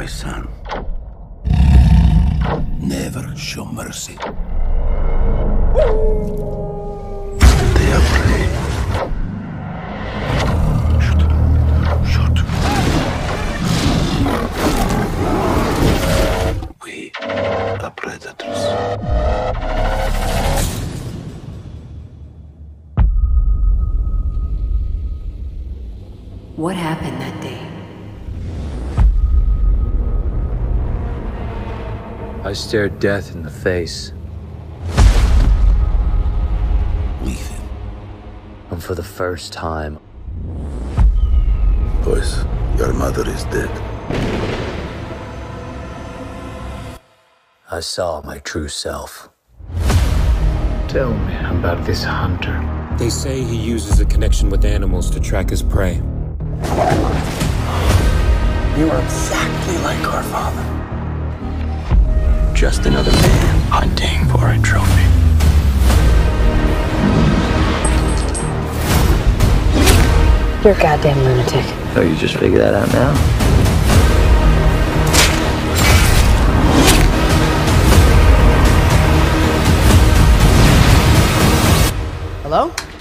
my son. Never show mercy. They are prey. Shoot. Shoot. We are predators. What happened that day? I stared death in the face. Leave him. And for the first time, Boys, your mother is dead. I saw my true self. Tell me about this hunter. They say he uses a connection with animals to track his prey. You are exactly like our father. Just another man hunting for a trophy. You're a goddamn lunatic. Oh, you just figured that out now? Hello?